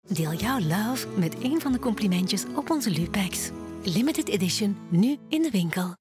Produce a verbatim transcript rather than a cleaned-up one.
Deel jouw love met een van de complimentjes op onze Lupacks. Limited edition, nu in de winkel.